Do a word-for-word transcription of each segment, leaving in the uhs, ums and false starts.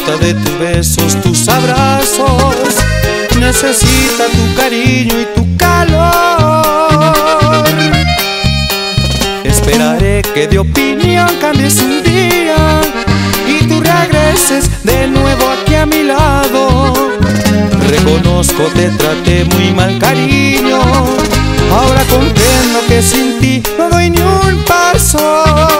gusta de tus besos, tus abrazos, necesita tu cariño y tu calor. Esperaré que de opinión cambies un día y tú regreses de nuevo aquí a mi lado. Reconozco te traté muy mal, cariño, ahora comprendo que sin ti no doy ni un paso.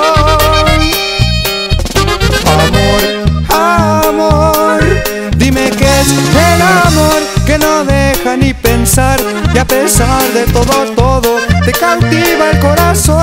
Amor, amor, dime qué es el amor que no deja ni pensar, y a pesar de todo, todo te cautiva el corazón.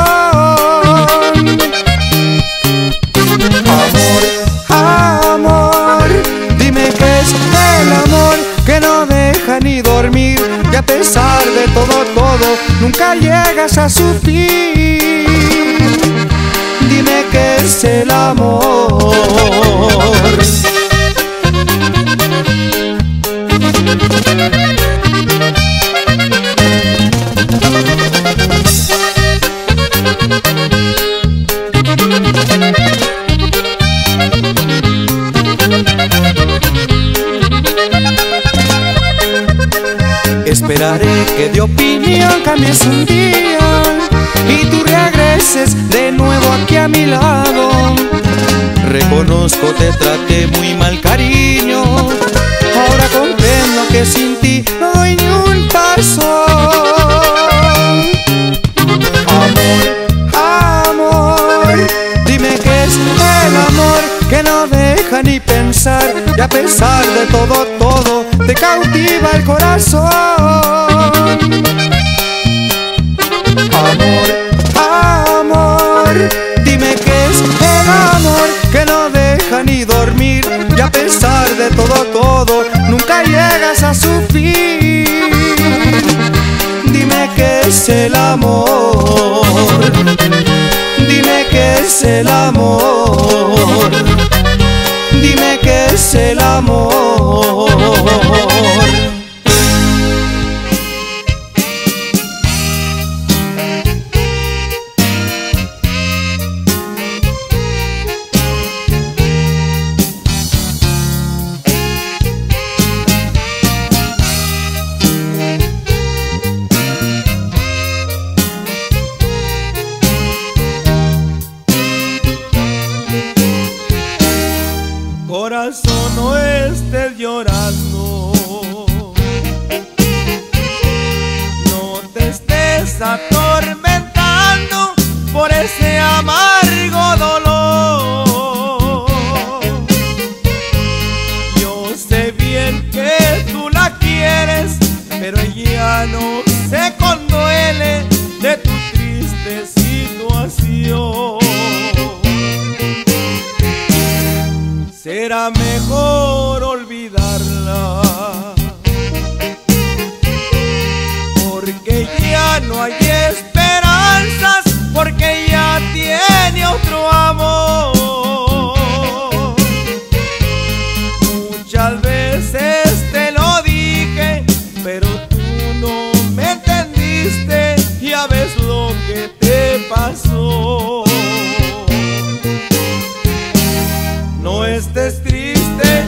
Amor, amor, dime qué es el amor que no deja ni dormir, y a pesar de todo, todo nunca llegas a su fin. Dime qué es el amor. Esperaré que de opinión cambies un día y tú regreses de nuevo aquí a mi lado. Reconozco te traté muy mal, cariño, ahora comprendo que sin ti no doy ni un paso. Amor, amor, dime qué es el amor que no deja ni pensar, y a pesar de todo, todo te cautiva el corazón. Amor, amor, dime qué es el amor que no deja ni dormir, y a pesar de todo, todo nunca llegas a su fin. Dime qué es el amor, dime qué es el amor, dime qué es el amor. Corazón, no estés llorando, no te estés atormentando por ese amargo dolor. Yo sé bien que tú la quieres, pero ella no se conduele de tu triste situación. Será mejor olvidarla, porque ya no hay esperanzas, porque ya tiene otro amor. Muchas veces te lo dije, pero tú no me entendiste, ya ves lo que te pasó. No estés triste,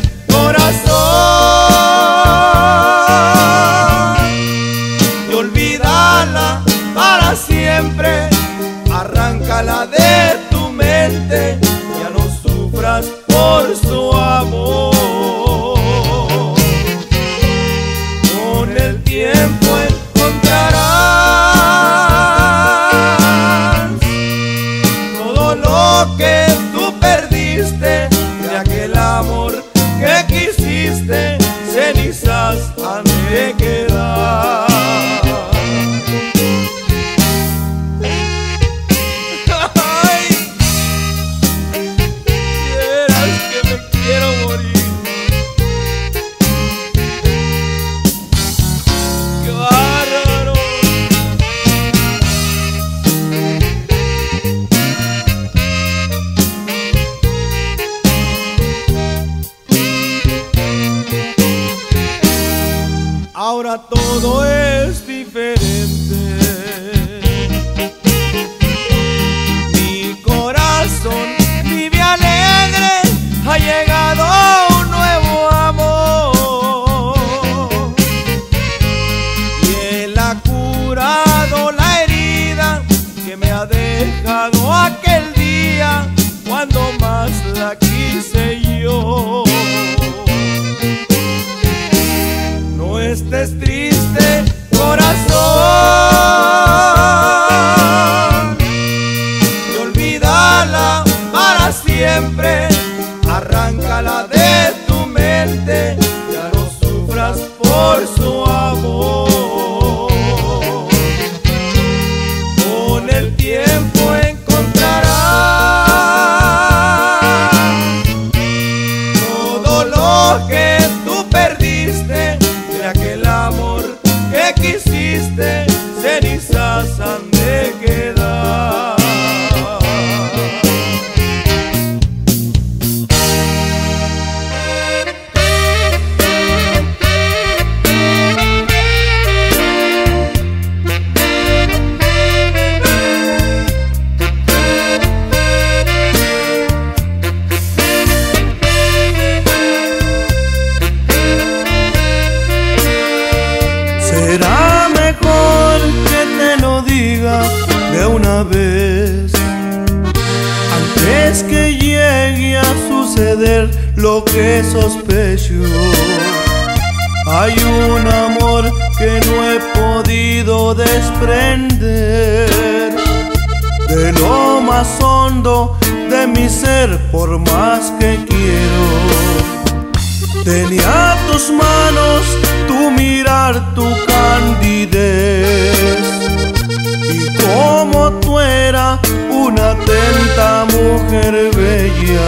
corazón, y olvídala para siempre. Arráncala de tu mente, ya no sufras por su amor. Con el tiempo encontrarás todo lo que tú perdiste, de aquel amor que quisiste, cenizas han de quedar. Ay, quieras que me quiero morir. Qué bárbaro. Ahora todo es diferente. Mi corazón vive alegre, ha llegado un salga de tu mente, ya no sufras por su amor. Con el tiempo encontrarás todo lo que tú perdiste, de aquel amor que quisiste, cenizas han de quedar. Será mejor que te lo diga de una vez, antes que llegue a suceder lo que sospecho. Hay un amor que no he podido desprender de lo más hondo de mi ser, por más que quiero. Tenía tus manos, tu mirar, tu candidez, y como tú eras una atenta mujer bella,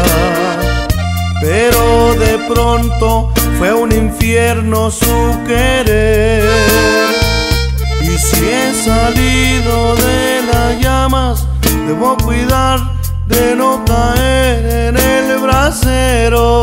pero de pronto fue un infierno su querer. Y si he salido de las llamas, debo cuidar de no caer en el brasero.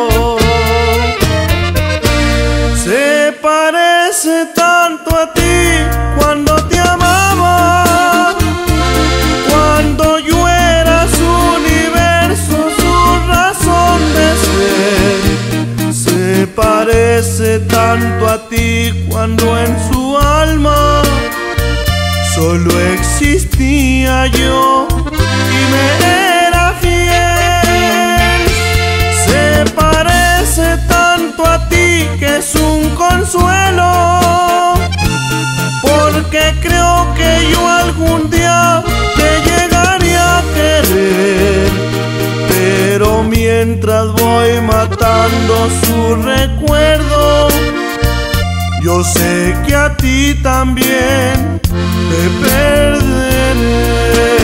Se parece tanto a ti cuando te amaba, cuando yo era su universo, su razón de ser. Se parece tanto a ti cuando en su alma solo existía yo y me era fiel. Se parece tanto a ti que es un consuelo, porque creo que yo algún día te llegaría a querer. Pero mientras voy matando su recuerdo, yo sé que a ti también te perderé.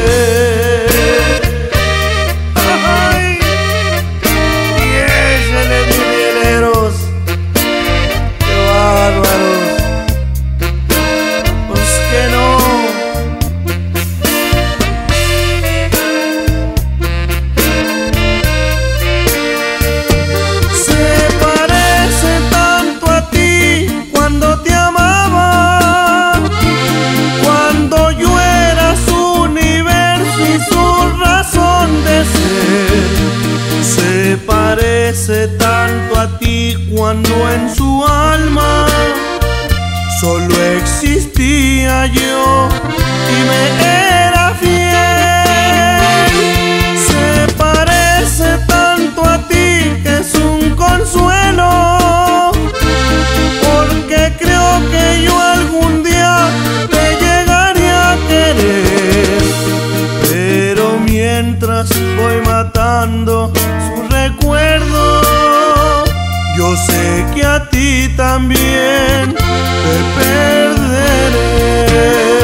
Se parece tanto a ti cuando en su alma solo existía yo y me era fiel. Se parece tanto a ti que es un consuelo, porque creo que yo algún día te llegaría a querer. Pero mientras voy matando su recuerdo, yo sé que a ti también te perderé.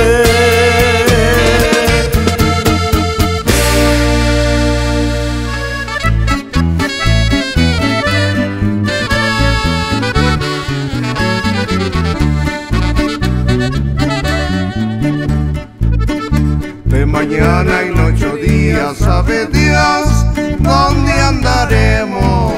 De mañana en ocho días sabe Dios dónde andaremos.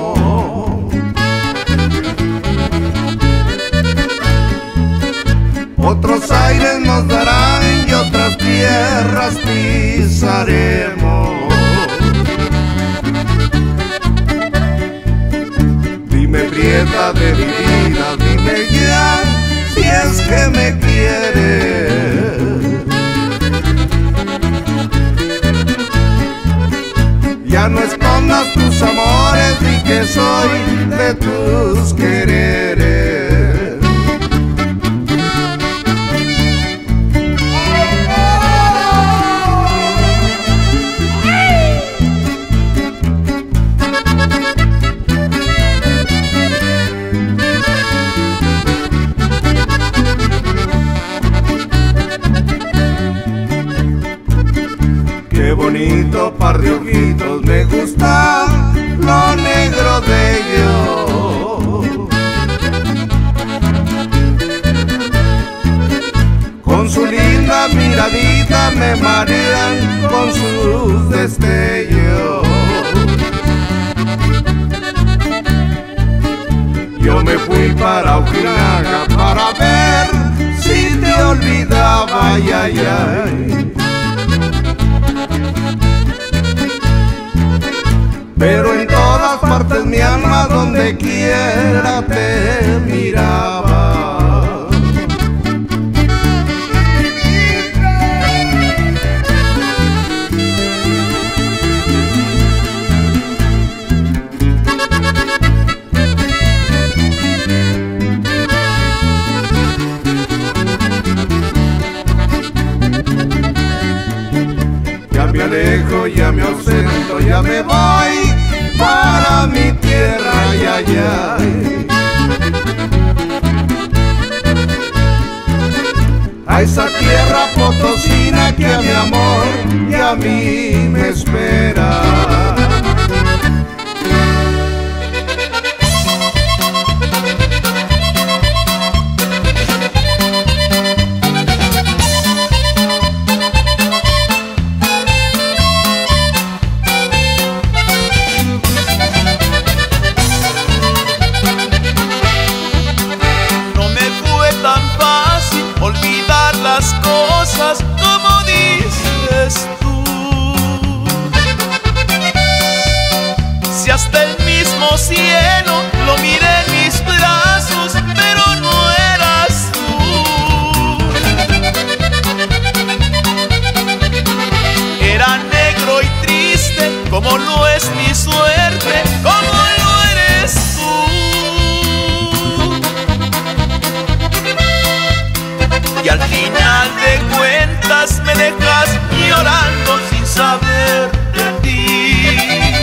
Otros aires nos darán y otras tierras pisaremos. Dime, prieta de mi vida, dime ya si es que me quieres. Ya no escondas tus amores y que soy de tus quereres. fui para Ojinaga para ver si te olvidaba, ay, ay, ay. Pero en todas partes mi alma, donde quiera te miraba. Ya me alejo, ya me ausento, ya me voy para mi tierra, ay, ay, ay. A esa tierra potosina que a mi amor y a mí me espera. Olvidar las cosas como dices tú. Si hasta el mismo cielo lo miré en mis brazos, pero no eras tú. Era negro y triste como lo es mi suerte, como lo eres tú. Y al final de cuentas me dejas llorando sin saber de ti.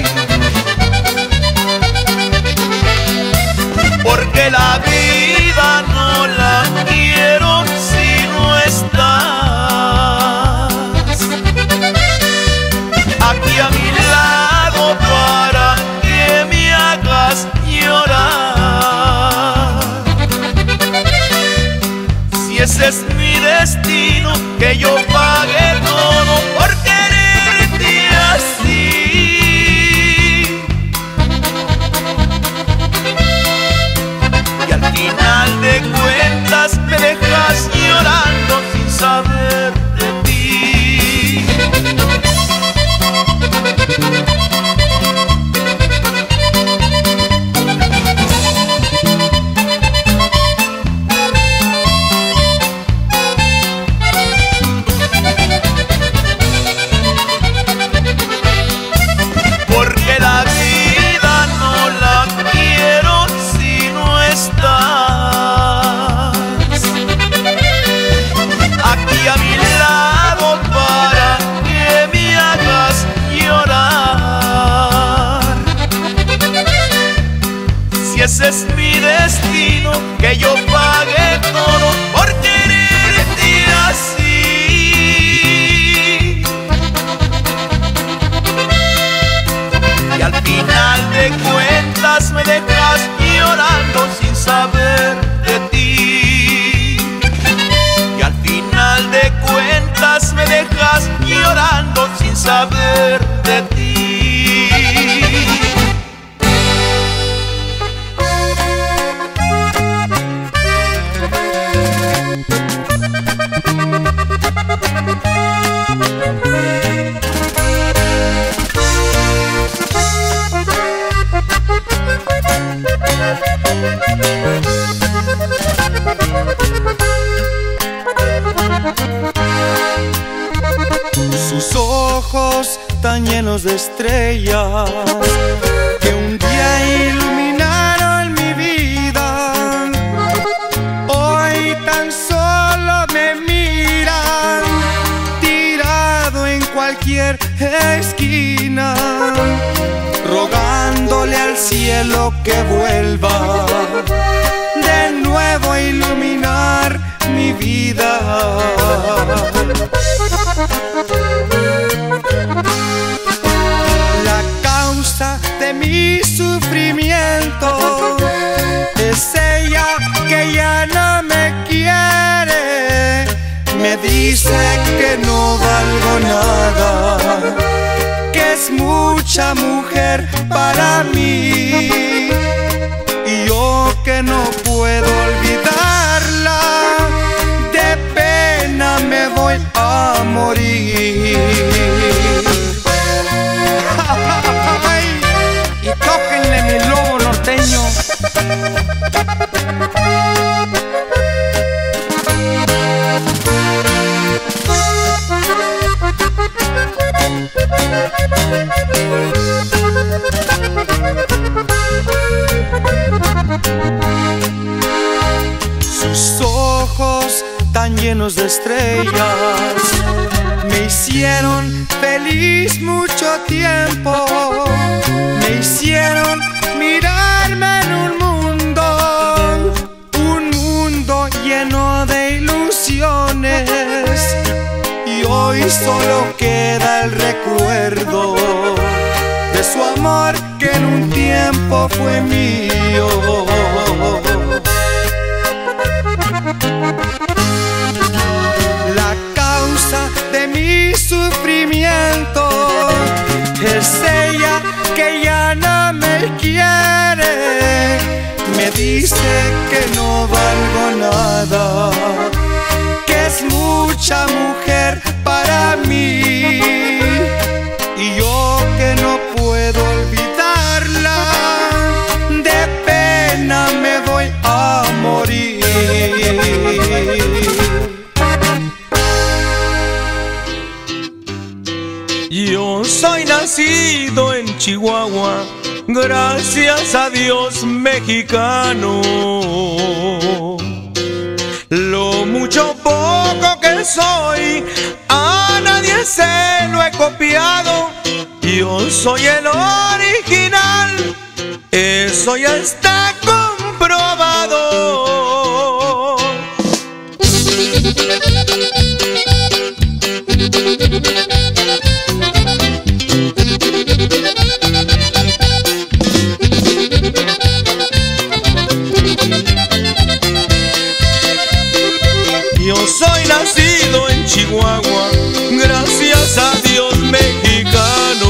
Porque la vida no la quiero si no estás aquí a mi lado para que me hagas llorar. Si ese es mi destino, que yo pague todo por quererte así. Y al final de cuentas me dejas llorando sin saber de ti. Ese es mi destino, que yo pague todo por quererte así. Y al final de cuentas me dejas llorando sin saber de ti. Y al final de cuentas me dejas llorando sin saber de ti. Sus ojos tan llenos de estrellas que un día iluminaron mi vida, hoy tan solo me miran tirado en cualquier esquina, rogándole al cielo que vuelva de nuevo a iluminar mi vida. La causa de mi sufrimiento es ella, que ya no me quiere. Me dice que no valgo nada, que es mucha mujer para mí, y yo que no llenos de estrellas. Me hicieron feliz mucho tiempo, me hicieron mirarme en un mundo, un mundo lleno de ilusiones. Y hoy solo queda el recuerdo de su amor que en un tiempo fue mío. La causa de mi sufrimiento es ella que ya no me quiere. Me dice que no valgo nada, que es mucha mujer para mí, y yo que no puedo olvidarla, de pena me voy a morir. Yo soy nacido en Chihuahua, gracias a Dios mexicano. Lo mucho poco que soy, a nadie se lo he copiado. Yo soy el original, eso ya está comprobado. Yo soy nacido en Chihuahua, gracias a Dios mexicano.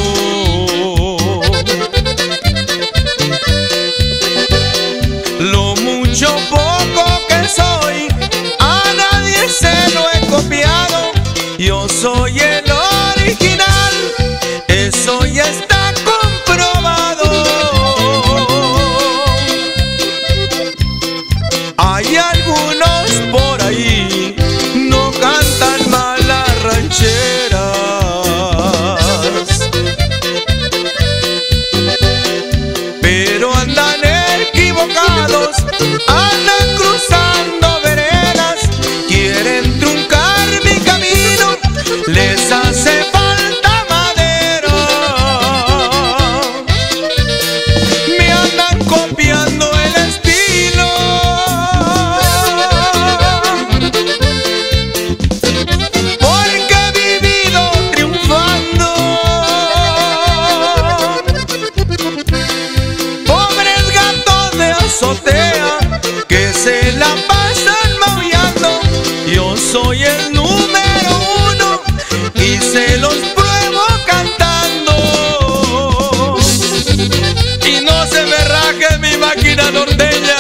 Lo mucho poco que soy, a nadie se lo he copiado. Yo soy el original, eso ya está comprobado. Hay algunos por ahí no cantan mal las rancheras, pero andan equivocados, andan cruzando veredas, quieren truncar mi camino, les hace falta madera. Me andan copiando el estilo, porque he vivido triunfando. Pobres gatos de azotea que se la pasan maullando. Yo soy el número uno y se los pruebo cantando. Y no se me raje mi máquina norteña.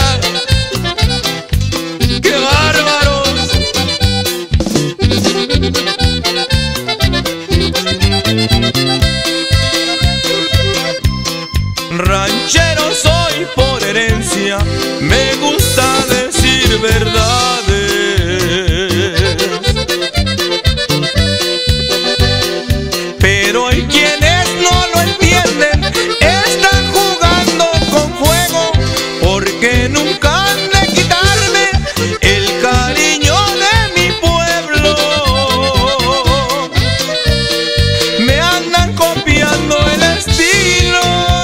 ¡Qué bárbaros! Ranchero soy por herencia, me gusta decir verdades. Pero hay quienes no lo entienden, están jugando con fuego, porque nunca han de quitarme el cariño de mi pueblo. Me andan copiando el estilo,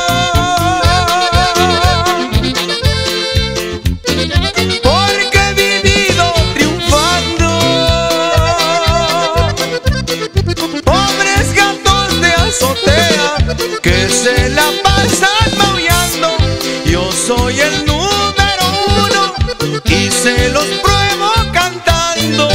porque he vivido triunfando. Pobres gatos de azotea que se la pasan maullando. Yo soy el número uno y se los pruebo cantando.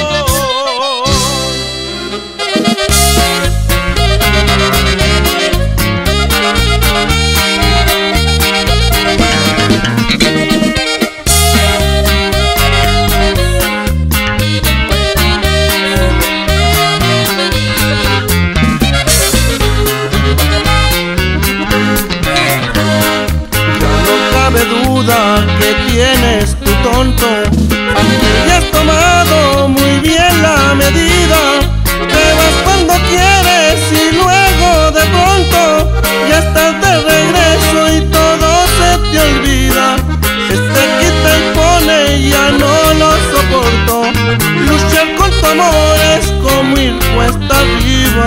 Que tienes tu tonto, ya has tomado muy bien la medida. Te vas cuando quieres y luego de pronto ya estás de regreso y todo se te olvida. Este quita y pone ya no lo soporto. Lucha cuesta arriba.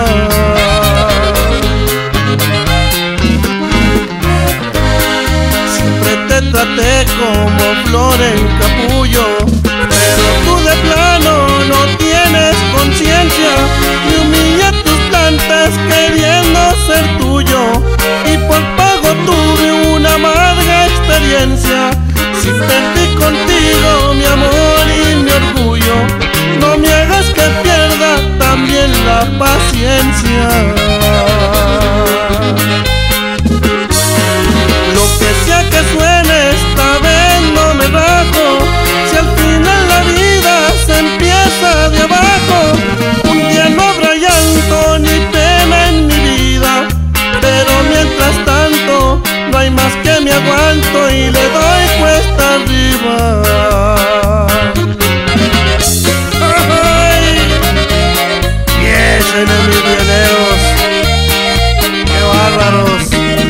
Siempre te traté como flor en capullo, pero tú de plano no tienes conciencia. Me humillé tus plantas queriendo ser tuyo, y por pago tuve una amarga experiencia. Si perdí contigo mi amor y mi orgullo, no me hagas que pierda también la paciencia. Lo que sea que suene, esta vez no me rajo. Si al final la vida se empieza de abajo, un día no habrá llanto ni pena en mi vida, pero mientras tanto no hay más que me aguanto y le doy cuesta arriba. ¡Ay! Piensen en mis vianeros, qué bárbaros.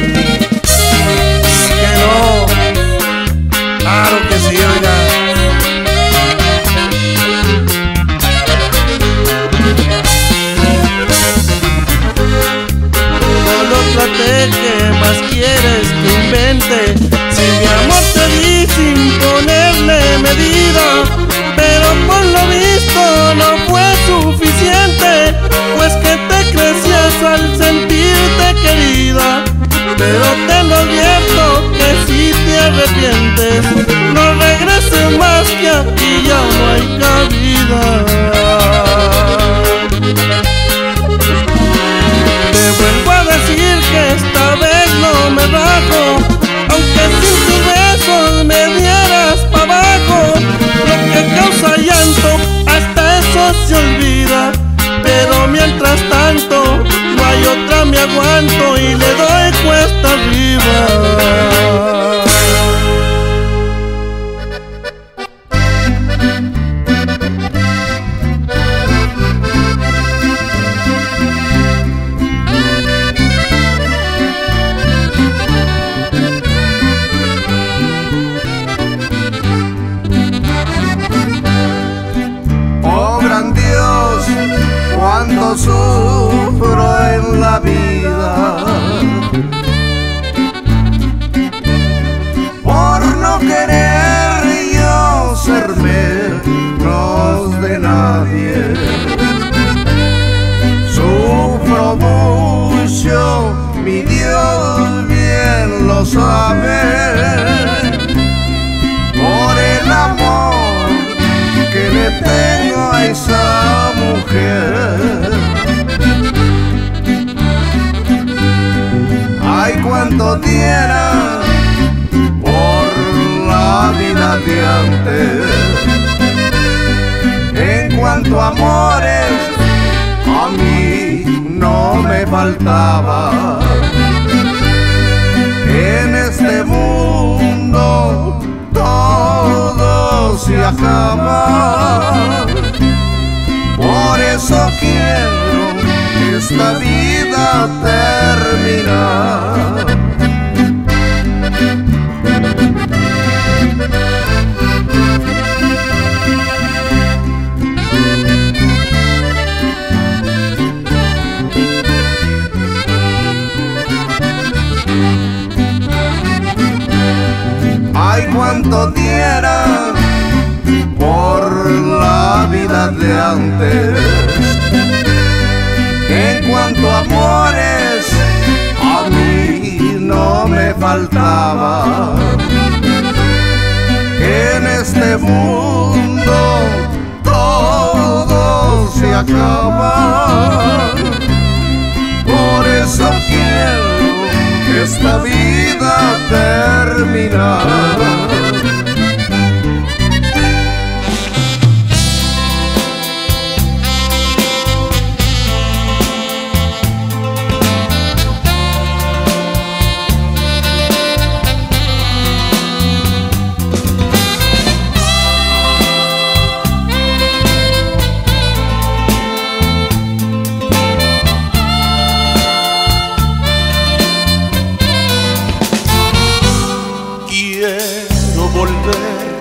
Que no, claro que sí, oiga. No lo traté, ¿qué más quieres que invente? Si mi amor te di sin ponerle medida, pero por lo visto no fue suficiente, pues que te crecías al sentirte querida. Pero te lo advierto que si te arrepientes, no regreses más, que aquí ya no hay cabida. Te vuelvo a decir que esta vez no me bajo, aunque sin tus besos me dieras pa' abajo. Lo que causa llanto, hasta eso se olvida, pero mientras tanto no hay otra, me aguanto y le doy cuesta arriba. Cuando sufro en la vida por no querer yo ser menos de nadie, sufro mucho, mi Dios bien lo sabe, por el amor que le tengo a esa mujer. Ay, cuánto diera por la vida de antes. En cuanto a amores, a mí no me faltaba. En este mundo todo se acaba. Por eso quiero esta vida terminar. Ay, cuánto diera por la vida de antes. En cuanto a amores, a mí no me faltaba. En este mundo todo se acaba. Por eso quiero esta vida terminar.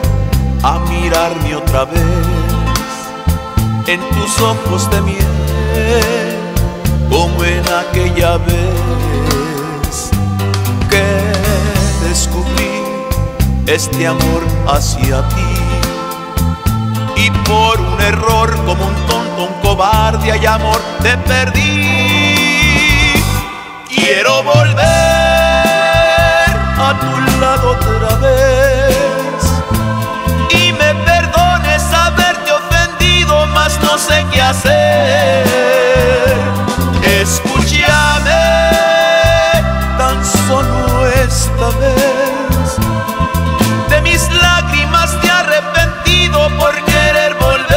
A mirarme otra vez en tus ojos de miel, como en aquella vez que descubrí este amor hacia ti. Y por un error, como un tonto, un cobarde, hay amor, te perdí. Quiero volver a tu lado otra vez y me perdones haberte ofendido, mas no sé qué hacer. Escúchame tan solo esta vez, de mis lágrimas te he arrepentido por querer volver.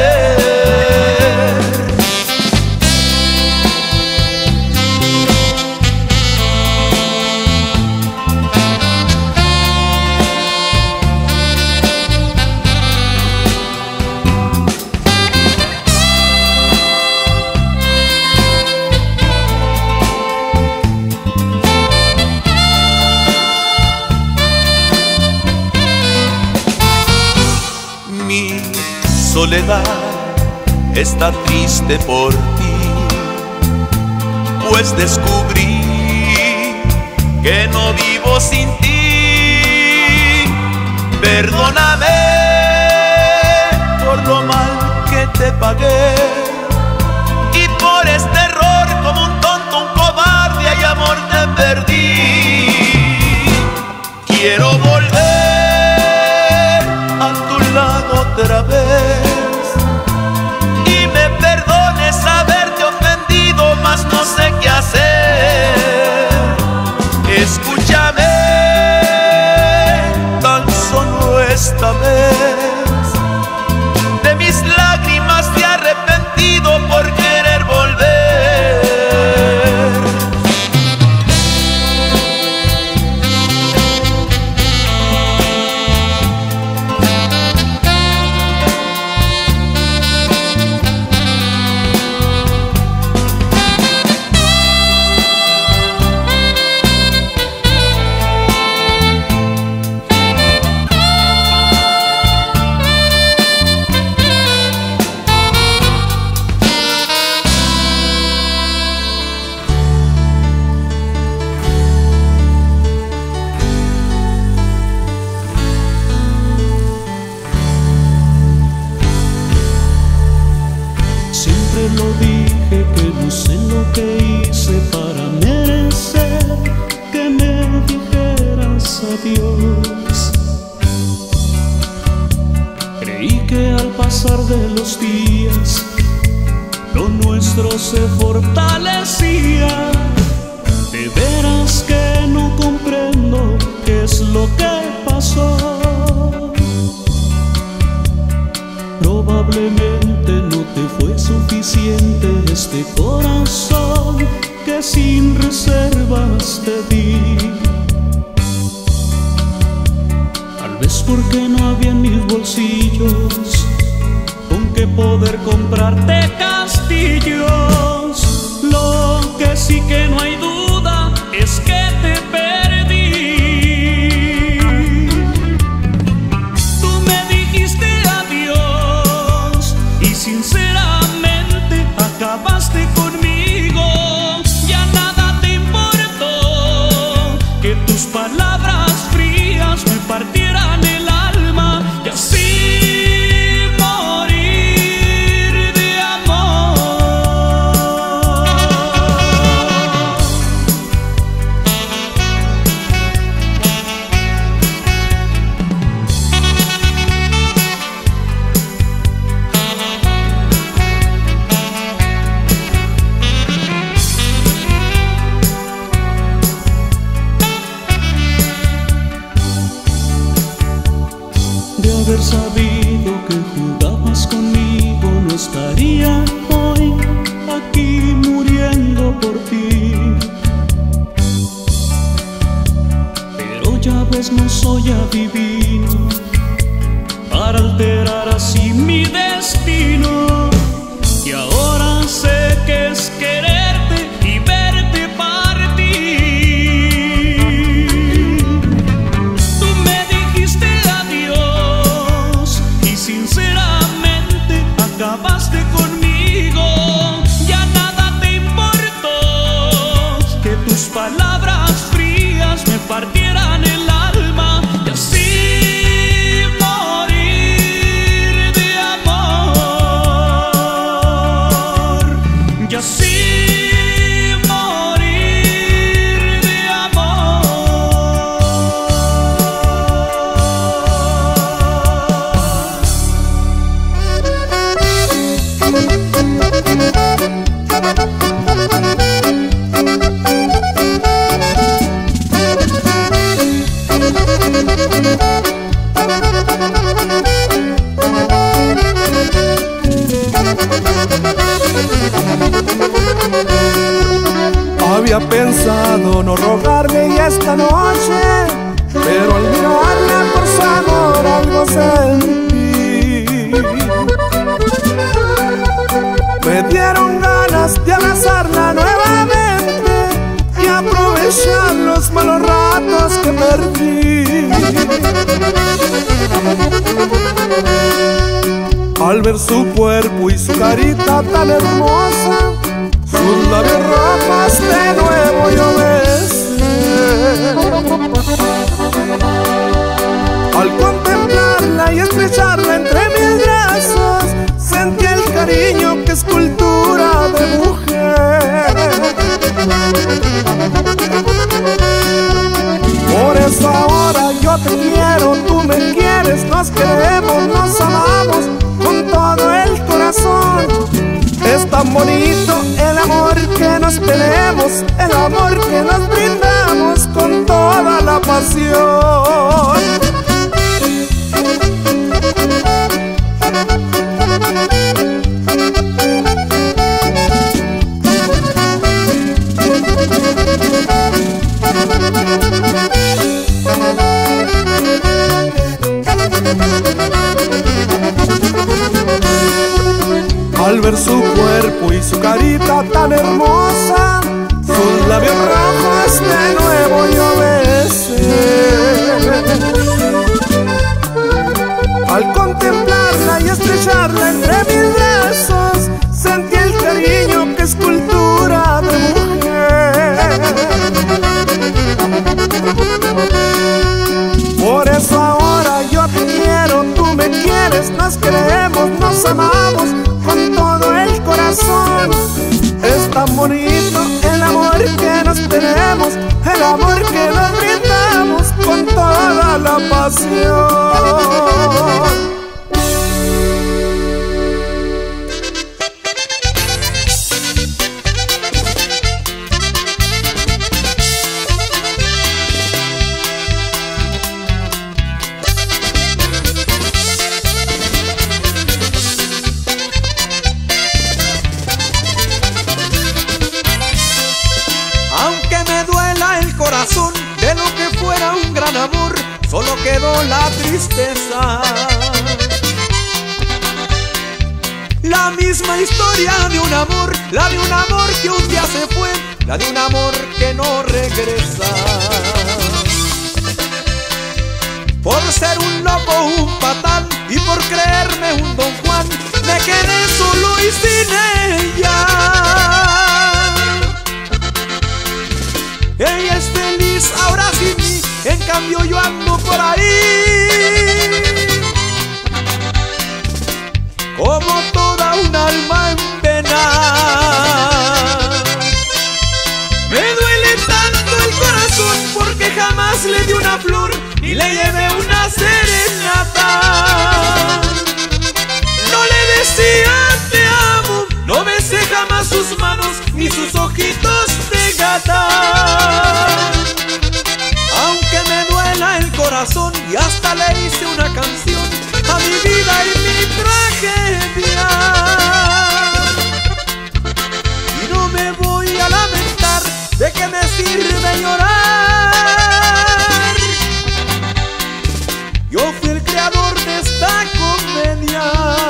Mi soledad está triste por ti, pues descubrí que no vivo sin ti. Perdóname por lo mal que te pagué y por este error, como un tonto, un cobarde, ay amor, te perdí. Quiero volver otra vez y me perdones haberte ofendido, mas no sé qué hacer. Escúchame tan solo esta vez, de mis lágrimas te he arrepentido por querer volver. Lo dije que no sé lo que hice para merecer que me dijeras adiós. Creí que al pasar de los días lo nuestro se fortalecía. De veras que no comprendo qué es lo que pasó. Probablemente no te fue suficiente este corazón que sin reservas te di. Tal vez porque no había en mis bolsillos con qué poder comprarte castillos. Lo que sí que no hay duda es que te perdí. Sinceramente acabaste conmigo, ya nada te importó, que tus palabras frías me partieran el alma y así morir de amor. De haber sabido que jugabas conmigo, no estaría hoy aquí muriendo por ti. Pero ya ves, no soy adivino para alterar así mi destino. Y ahora sé que es quererte y verte partir. Tú me dijiste adiós y sinceramente acabaste conmigo. Ya había pensado no rogarle y esta noche, pero al mirarla por su amor algo sentí. Me dieron ganas de abrazarla nuevamente y aprovechar los malos ratos que perdí. Al ver su cuerpo y su carita tan hermosa, sus labios rojos de nuevo yo besé. Al contemplarla y estrecharla entre mis brazos, sentí el cariño que es cultura de mujer. Por eso ahora yo te quiero, tú me quieres, nos queremos, nos amamos con todo el corazón. Es tan bonito el amor que nos tenemos, el amor que nos brindamos con toda la pasión. Al ver su cuerpo y su carita tan hermosa, sus labios rojos de nuevo yo besé. Al contemplarla y estrecharla entre mis brazos, sentí el cariño que es cultura de mujer. Por eso ahora yo te quiero, tú me quieres, nos queremos, nos amamos con todo el corazón. Es tan bonito el amor que nos tenemos, el amor que nos brindamos con toda la pasión. De lo que fuera un gran amor, solo quedó la tristeza. La misma historia de un amor, la de un amor que un día se fue, la de un amor que no regresa. Por ser un loco, un patán, y por creerme un Don Juan, me quedé solo y sin ella. Ella es feliz ahora sin mí, en cambio yo ando por ahí como toda un alma en pena. Me duele tanto el corazón porque jamás le di una flor ni le llevé una serenata. No le decía te amo, no besé jamás sus manos ni sus ojitos de gata. Aunque me duela el corazón y hasta le hice una canción a mi vida y mi tragedia. Y no me voy a lamentar, ¿de qué me sirve llorar? Yo fui el creador de esta comedia.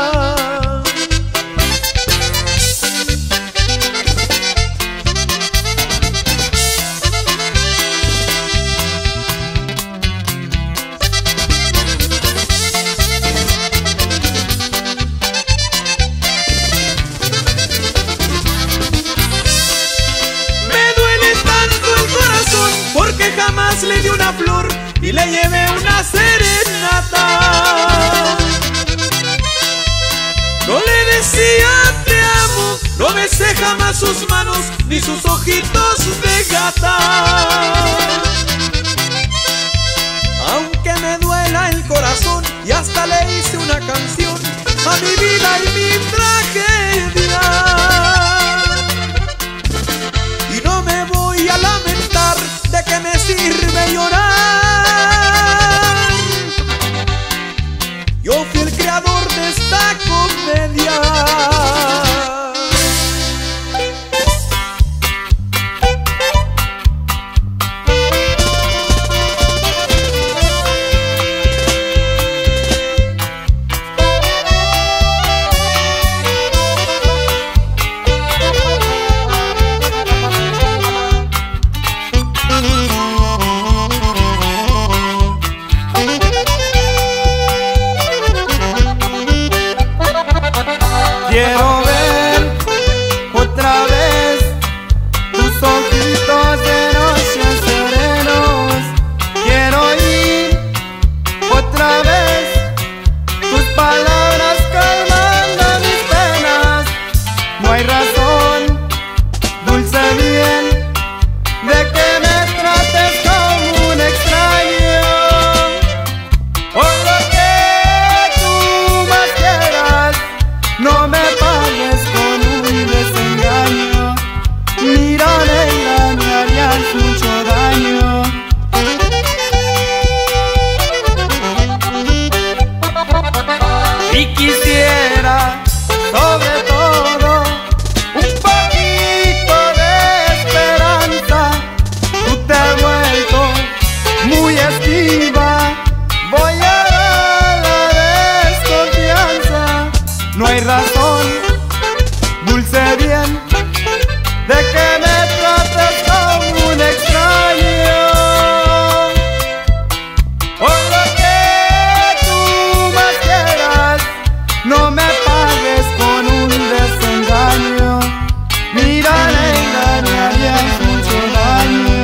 Jamás le di una flor y le llevé una serenata. No le decía te amo, no besé jamás sus manos ni sus ojitos de gata. Aunque me duela el corazón y hasta le hice una canción a mi vida y mi tragedia. Y no me voy a lamentar, ¿de qué me sirve llorar? Yo fui el creador de esta comedia. Por lo que tú más quieras, no me pagues con un desengaño. Mira, le engañarías mucho daño.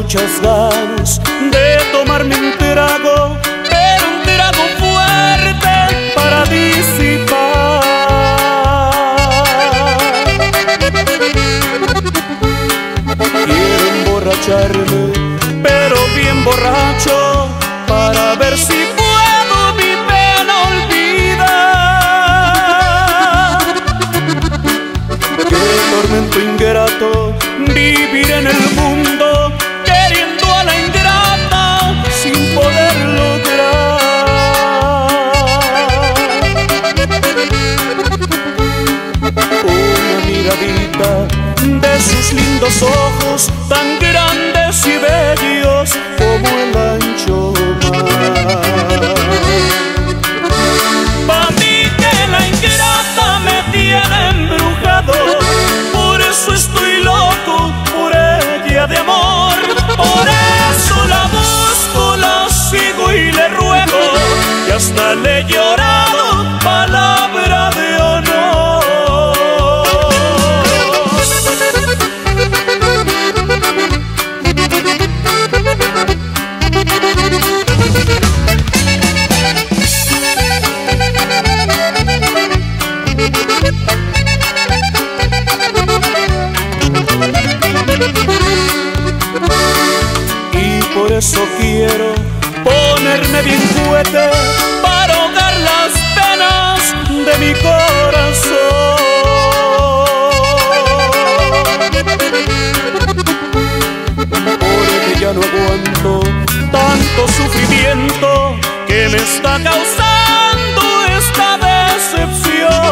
muchas ganas de tomarme un trago, pero un trago fuerte para disipar. Quiero emborracharme, pero bien borracho, para ver si puedo mi pena olvidar. Qué tormento ingrato vivir en el mundo, queriendo a la ingrata sin poder lograr. Una miradita de sus lindos ojos, tan grandes y bellos como el ancho mar. Pa' mí que la ingrata me tiene embrujado, por eso estoy loco por ella de amor. Por eso la busco, la sigo y le ruego, y hasta le he llorado palabra de honor. Y por eso quiero ponerme bien fuerte para ahogar las penas de mi corazón. Porque ya no aguanto tanto sufrimiento que me está causando esta decepción.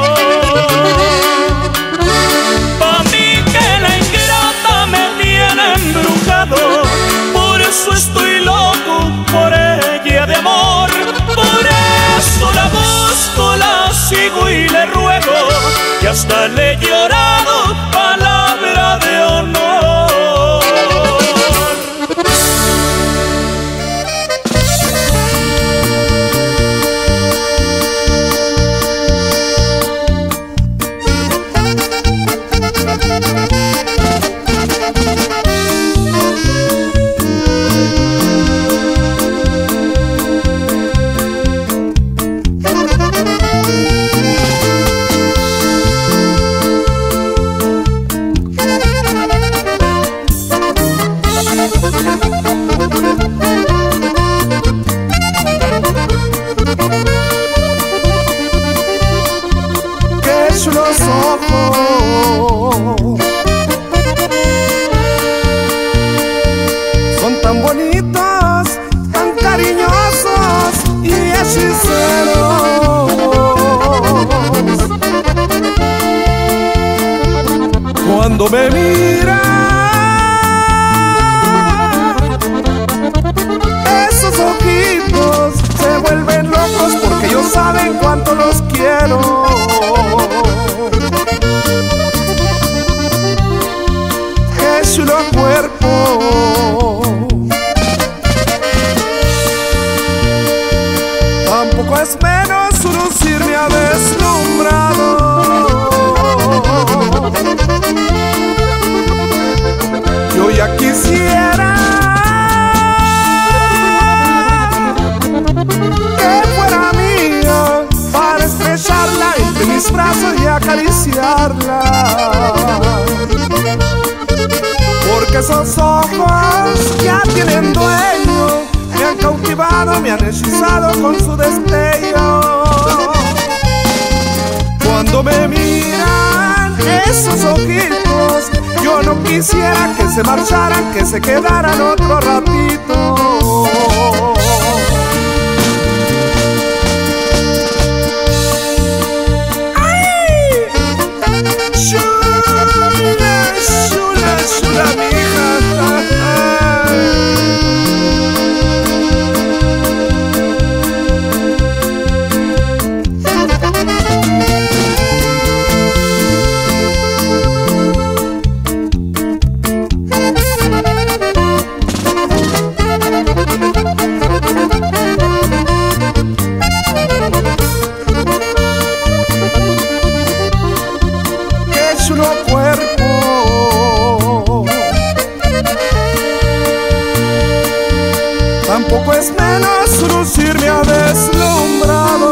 Pa' mí que la ingrata me tiene embrujado, por eso estoy loco por ella de amor. Por eso la busco, la sigo y le ruego, y hasta le he llorado palabra de honor. Los ojos son tan bonitos, tan cariñosos y hechiceros. Cuando me miran, esos ojitos se vuelven locos porque ellos saben cuánto los quiero. Chulo cuerpo, tampoco es menos su lucir me ha deslumbrado. Yo ya quisiera que fuera mía para estrecharla entre mis brazos y acariciarla. Porque esos ojos ya tienen dueño, me han cautivado, me han hechizado con su destello. Cuando me miran esos ojitos, yo no quisiera que se marcharan, que se quedaran otro ratito. pues menos lucir me ha deslumbrado.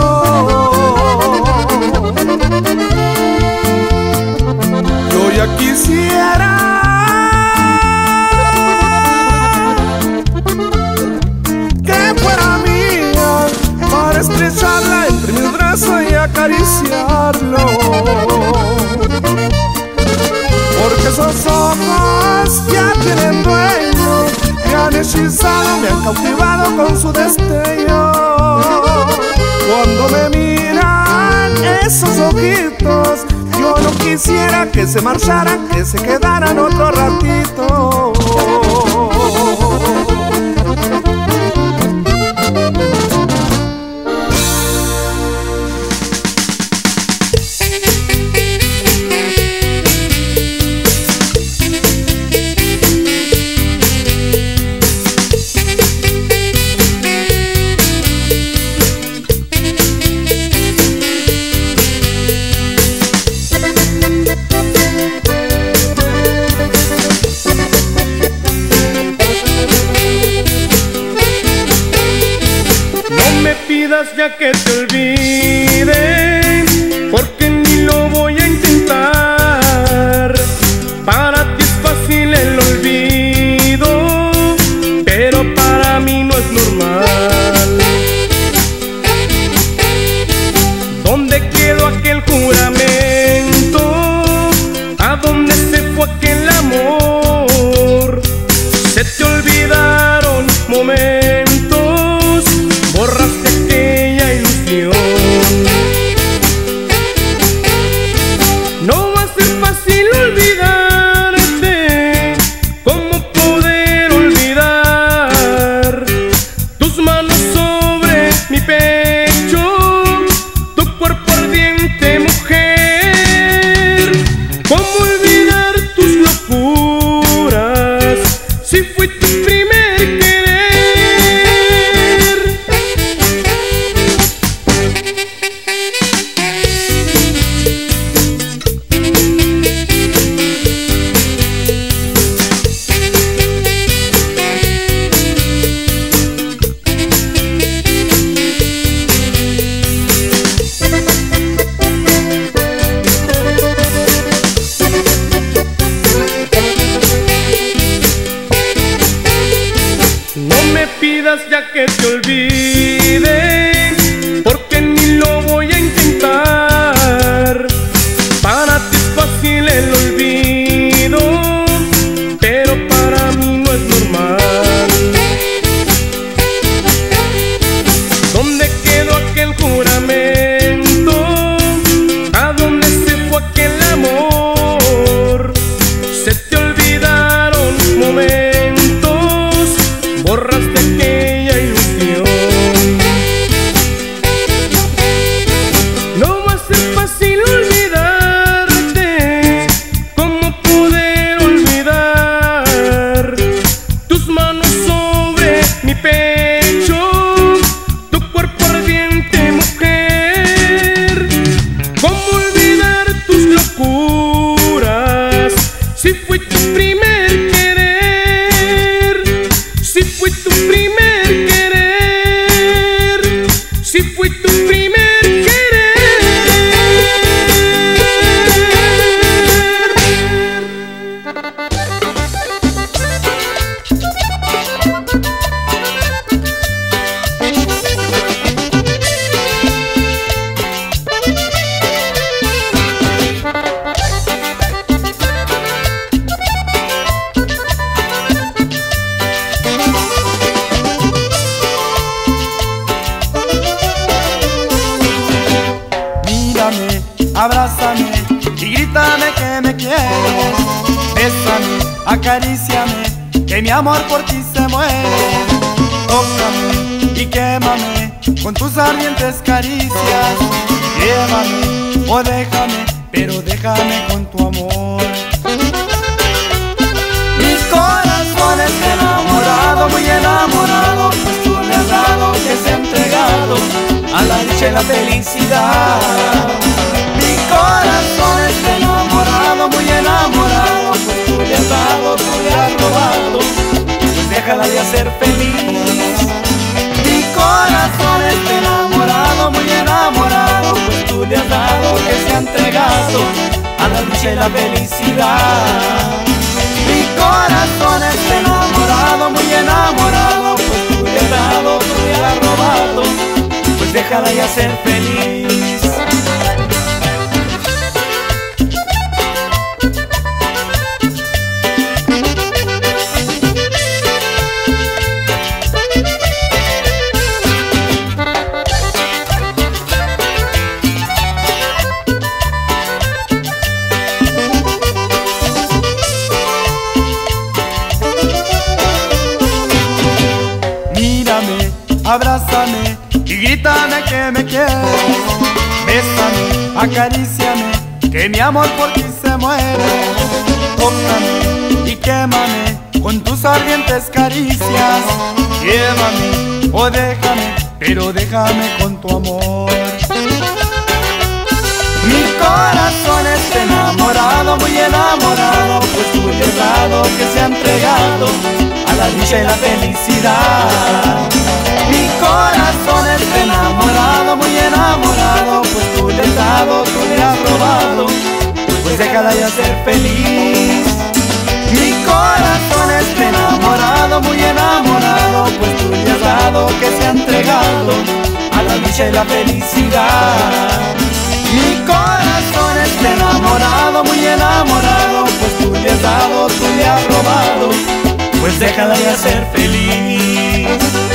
Yo ya quisiera que fuera mía para estrecharla entre mis brazos y acariciarlo, porque esos ojos ya tienen dueño, me han hechizado, me han cautivado con su destello. Cuando me miran esos ojitos, yo no quisiera que se marcharan, que se quedaran otro ratito. Ya que te olvide, porque ni lo voy a intentar. Para ti es fácil el olvido, pero para mí no es normal. ¿Dónde quedó aquel juramento? ¿A dónde se fue aquel amor? Se te olvidaron momentos, borraste aquella ilusión. No va a ser fácil olvidarte. ¿Cómo poder olvidar tus manos sobre mi pecho, tu cuerpo ardiente, mujer? ¿Cómo olvidar tus locuras si fui tu primer querer? Ya que te olvide, porque ni lo voy a intentar. Para ti es fácil el olvido, pero para mí no es normal. ¿Dónde quedó aquel juramento? ¿A dónde se fue aquel amor? Se te olvidaron momentos, borraste aquella ilusión. No va a ser fácil olvidarte. ¿Cómo poder olvidar tus manos sobre mi pecho, tu cuerpo ardiente, mujer? ¿Cómo olvidar tus locuras si fui tu primer querer? Si fui tu primer querer, si fui tu primer querer. Abrázame y grítame que me quieres. Bésame, acaríciame, que mi amor por ti se muere. Tócame y quémame con tus ardientes caricias. Llévame o déjame, pero déjame con tu amor. Mi corazón está enamorado, muy enamorado, pues tú le has dado que se ha entregado a la dicha y la felicidad. Mi corazón está enamorado, muy enamorado, pues tú le has dado, tú le has robado, pues déjala ya ser feliz. le has dado, que se ha entregado a la lucha y la felicidad. Mi corazón está enamorado, muy enamorado, pues tú le has dado, tú le has robado, pues déjala ya ser feliz. Abrázame y grítame que me quieres. Bésame, acaríciame, que mi amor por ti se muere. Tócame y quémame con tus ardientes caricias. Llévame o déjame, pero déjame con tu amor. Mi corazón está enamorado, muy enamorado, pues tú le has dado, que se ha entregado a la dicha y la felicidad. Mi corazón está enamorado, muy enamorado, pues tú le has dado, tú le has robado, pues déjala ya ser feliz. Mi corazón está enamorado, muy enamorado, pues tú le has dado, que se ha entregado a la dicha y la felicidad. Mi corazón está enamorado, muy enamorado, pues tú le has dado, tú le has robado, pues déjala ya ser feliz.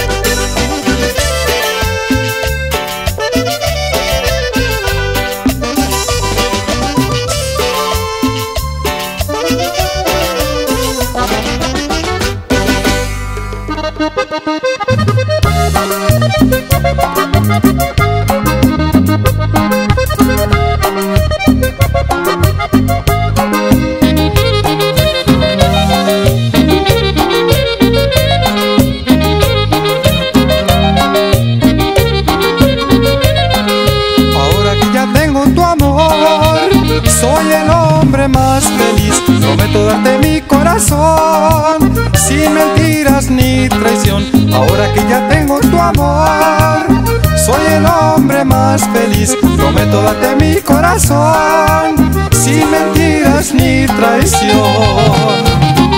Soy el hombre más feliz, prometo darte mi corazón, sin mentiras ni traición. Ahora que ya tengo tu amor, soy el hombre más feliz, prometo darte mi corazón, sin mentiras ni traición.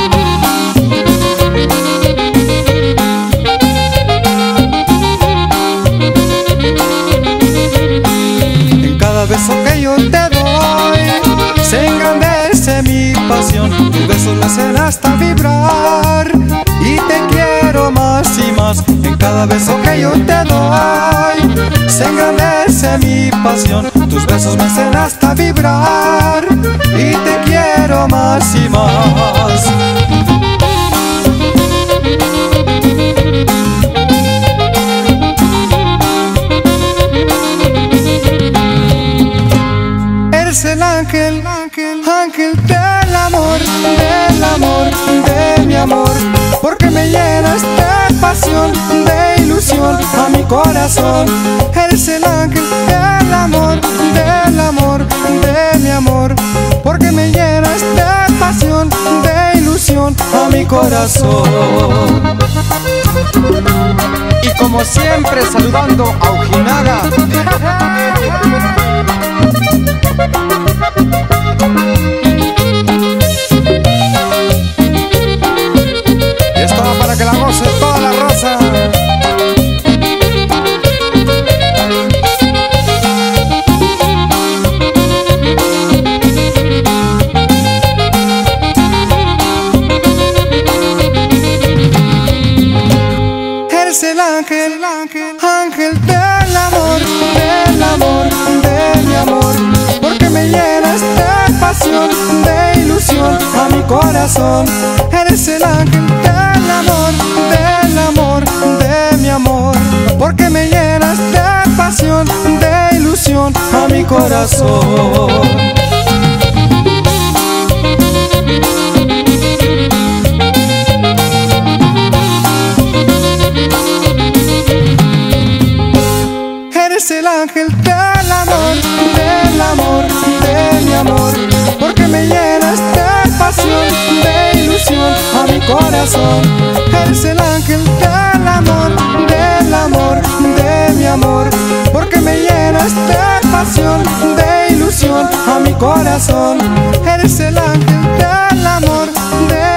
Cada beso que yo te doy, se engrandece mi pasión. Tus besos me hacen hasta vibrar y te quiero más y más. En cada beso que yo te doy, se engrandece mi pasión. Tus besos me hacen hasta vibrar y te quiero más y más. Eres el ángel, ángel, ángel del amor, del amor, de mi amor, porque me llenas de pasión, de ilusión a mi corazón. Eres el ángel del amor, del amor, de mi amor, porque me llenas de pasión, de ilusión a mi corazón. Y como siempre saludando a Ojinaga. Y esto va para que la goce toda la raza. Eres el ángel, ángel, ángel del amor, del amor, de mi amor, porque me llenas de pasión, de ilusión a mi corazón. Eres el ángel del amor, del amor, de mi amor, porque me llenas de pasión, de ilusión a mi corazón. Eres el ángel del amor, del amor, de mi amor, porque me llenas de pasión, de ilusión a mi corazón. Eres el ángel del amor, del amor, de mi amor, porque me llenas de pasión, pasión, de ilusión a mi corazón. Eres el ángel del amor, de